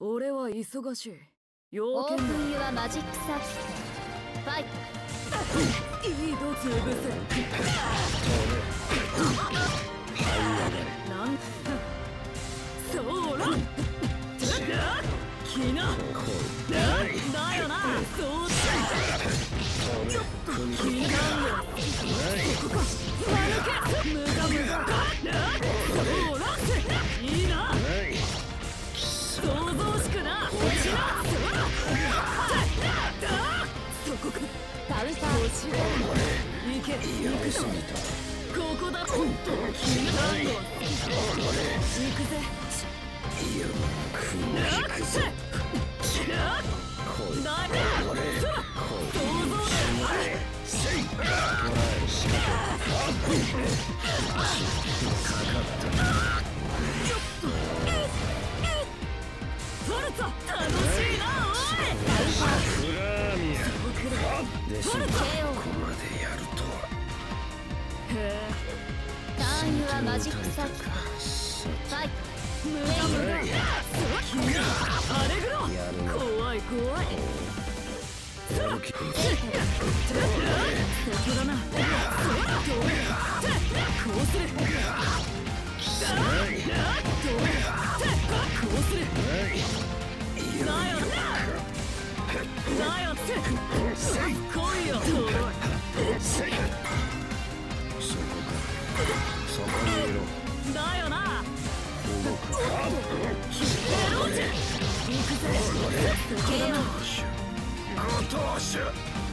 俺は忙しい。要オー件だ。 プンユアマジックサーキットファイト。 いいど潰せ。なんそうらきなだよな。そうだよっときなよ。ここか悪け無駄無駄そうらいいな。想像しくな落ちな。そこかカウンター落ちろ。行け行くぞ。ここだ。ほんと君のハンドは行くぜ。行くぜ。だ想像フォルツァ楽しいな。おいフラーミアでしょ。ここまでやるとは。 へターンユアマジックサーキットファイト。 無駄無駄君アレグロ怖い怖い。 やる気そこだな。こうする。こうする。だよだよって来いよトロイ。 そこにいろ。 だよな。 動く。 ヘローチ行くぜ。そこだな。 ゴトーシュ。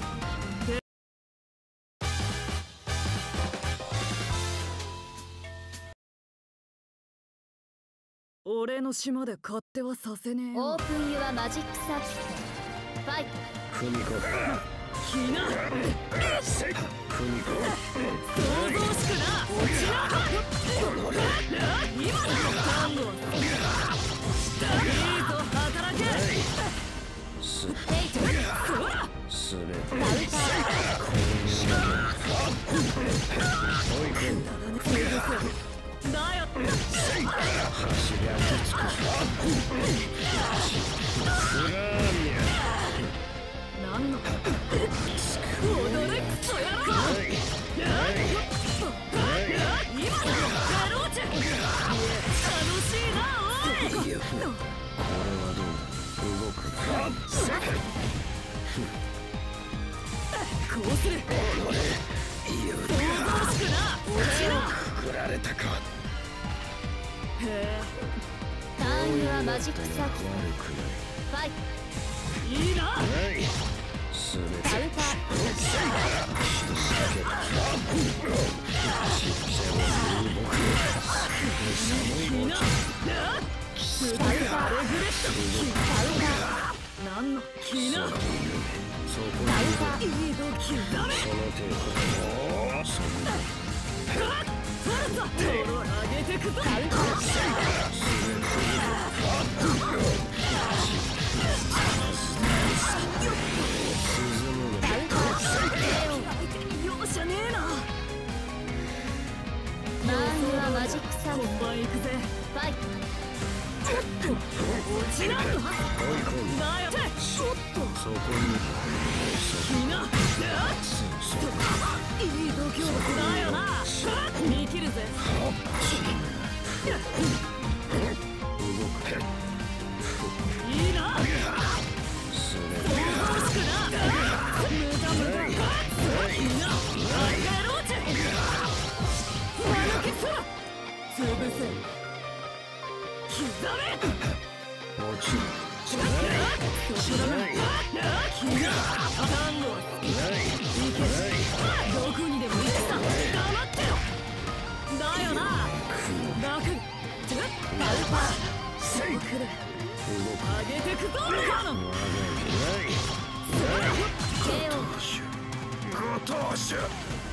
俺の島で勝手はさせねえよ。 オープンユアマジックサーキットファイト。 クミコきなクミコ想像しくな落ちな。今のタンゴいいぞ働け。 すフェイトそらすべてカウンター追い込んだ。 だよ走り当てつく。フラーミなんの踊れクソ野郎。今のやろうぜ。楽しいな。おいア。これはどうだ。動く。 こうする。想像しくな落ちな。 くくられたか。 へえターンユアマジックサーキット悪くファイト。 いいな。 ない。すべてカウンターみんな無駄アレグレットなんのきなそこいい度胸だめ。 その手をそのファルザトロ上げてくぞ。 カウンターカウンター容赦ねえな。 ターンユアマジックサーキット本番行くぜ。 ファイト。 落ちなんの追い込んだ。 だよ。ちょっとそこにきないい度胸だよな。見切るぜ。いいな。 すべて想像しくな無駄無駄みんなありがろうぜ。間抜けそら潰せ刻め。 落ちる。 そこだな。君がタンゴいけ。どこにでも行くさ。黙ってろ。だよな。楽カウンターそうくる。上げてくぞカノン。 KO ゴトーシュ。